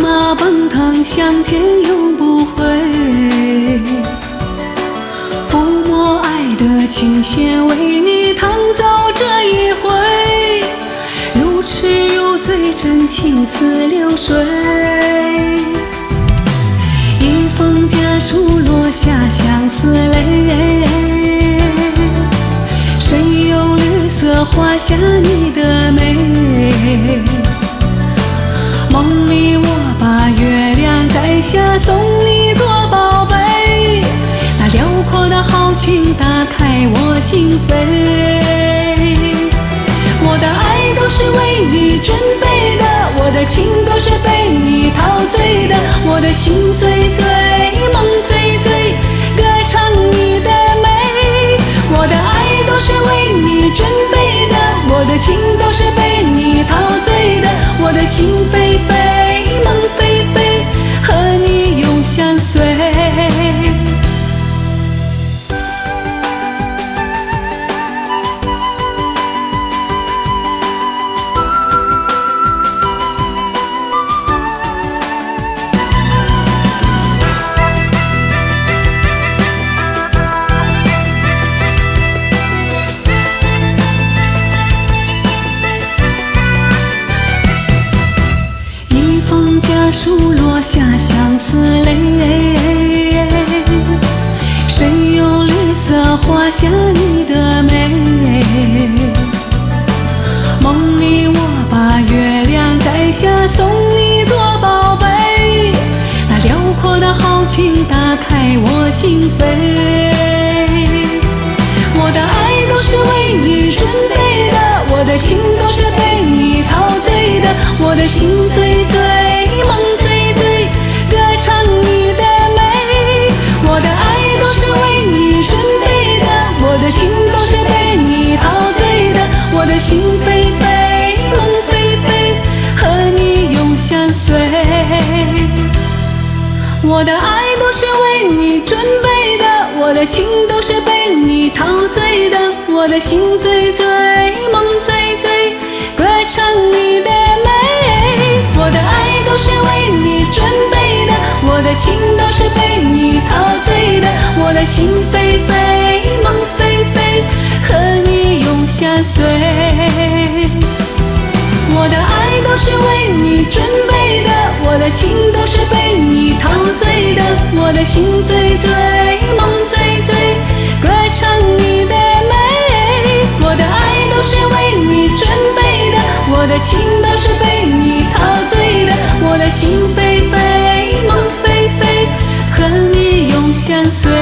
马奔腾，相见永不回。抚摸爱的琴弦，为你弹奏这一回。如痴如醉，真情似流水。一封家书落下相思泪，谁有绿色画下你的美？梦里我把月亮摘下，送你做宝贝。那辽阔的豪情打开我心扉。我的爱都是为你准备的，我的情都是被你陶醉的。我的心醉醉，梦醉醉，歌唱你的美。我的爱都是为你准备的，我的情都是被你陶醉的。我的心飞飞，梦飞飞，和你永相随。家书落下相思泪，谁有绿色画下你的美？梦里我把月亮摘下，送你做宝贝。那辽阔的豪情打开我心扉。我的爱都是为你准备的，我的情都是被你陶醉的。我的心醉醉，梦醉醉，歌唱你的美。我的爱都是为你准备的，我的情都是被你陶醉的。我的心飞飞，梦飞飞，和你永相随。我的爱都是为你准备的，我的情都是被你陶醉的。我的心醉醉，梦醉醉，歌唱你的美。我的爱都是为你准备的，我的情都是被你陶醉的。我的心飞飞，梦飞飞，和你永相随。我的爱都是为你准备的，我的情都是被你陶醉的。我的心醉醉，梦醉醉，歌唱你的美。我的爱都是为你准备的，我的情都是被你陶醉的。我的心飞飞，梦飞飞，和你永相随。